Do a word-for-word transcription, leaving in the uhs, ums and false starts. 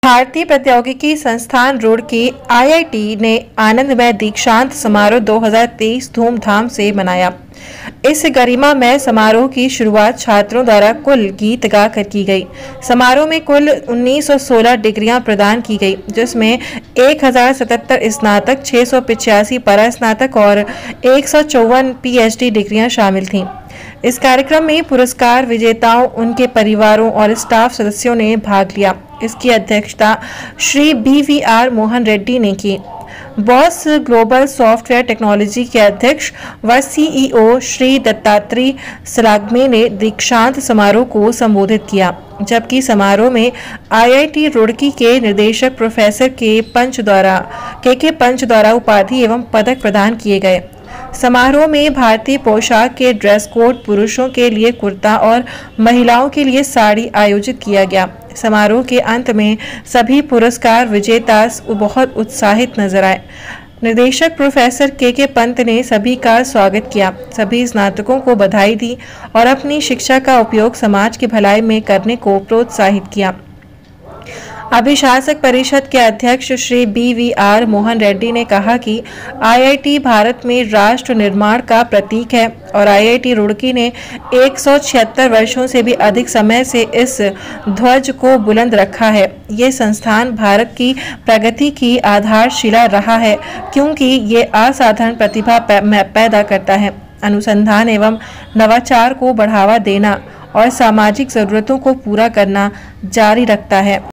भारतीय प्रौद्योगिकी संस्थान रुड़की आई आई टी ने आनंदमय दीक्षांत समारोह दो हज़ार तेईस धूमधाम से मनाया। इस गरिमामय समारोह की शुरुआत छात्रों द्वारा कुल गीत गाकर की गई। समारोह में कुल उन्नीस सौ सोलह डिग्रियां प्रदान की गई, जिसमें एक हजार सतहत्तर स्नातक, छह सौ पिचासी परास्नातक और एक सौ चौवन पी एच डी डिग्रियां शामिल थीं। इस कार्यक्रम में पुरस्कार विजेताओं, उनके परिवारों और स्टाफ सदस्यों ने भाग लिया। इसकी अध्यक्षता Shri B V R Mohan Reddy ने की। बॉस ग्लोबल सॉफ्टवेयर टेक्नोलॉजी के अध्यक्ष व सी ई ओ श्री दत्तात्रेय सलाग्मे ने दीक्षांत समारोह को संबोधित किया, जबकि समारोह में आई आई टी रुड़की के निदेशक प्रोफेसर के पंच द्वारा के के पंच द्वारा उपाधि एवं पदक प्रदान किए गए। समारोह में भारतीय पोशाक के ड्रेस कोड, पुरुषों के लिए कुर्ता और महिलाओं के लिए साड़ी आयोजित किया गया। समारोह के अंत में सभी पुरस्कार विजेता बहुत उत्साहित नजर आए। निदेशक प्रोफेसर के के पंत ने सभी का स्वागत किया, सभी स्नातकों को बधाई दी और अपनी शिक्षा का उपयोग समाज की भलाई में करने को प्रोत्साहित किया। अभिशासक परिषद के अध्यक्ष Shri B V R Mohan Reddy ने कहा कि आई आई टी भारत में राष्ट्र निर्माण का प्रतीक है और आई आई टी रुड़की ने एक सौ छिहत्तर वर्षों से भी अधिक समय से इस ध्वज को बुलंद रखा है। ये संस्थान भारत की प्रगति की आधारशिला रहा है, क्योंकि ये असाधारण प्रतिभा पैदा करता है, अनुसंधान एवं नवाचार को बढ़ावा देना और सामाजिक जरूरतों को पूरा करना जारी रखता है।